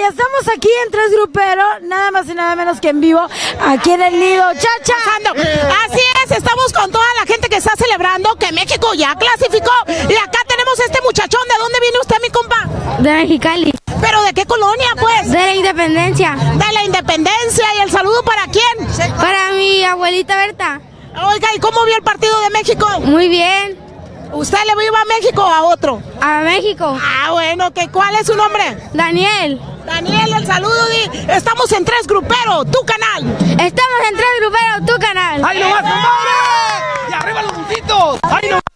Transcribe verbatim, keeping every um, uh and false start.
estamos aquí en Tres Grupero, nada más y nada menos que en vivo, aquí en el Nido Chacha. Así es, estamos con toda la gente que está celebrando que México ya clasificó. Y acá tenemos este muchachón. ¿De dónde viene usted, mi compa? De Mexicali. ¿Pero de qué colonia, pues? De la Independencia. De la Independencia. ¿Y el saludo para quién? Para mi abuelita Berta. Oiga, ¿y cómo vio el partido de México? Muy bien. ¿Usted le iba a México o a otro? A México. Ah, bueno, ¿qué, ¿cuál es su nombre? Daniel. Daniel, el saludo. Di. Estamos en Tres Grupero, tu canal. Estamos en Tres Grupero, tu canal. ¡Ay, no más, compadre! ¡Y arriba los bucitos! ¡Ay, no!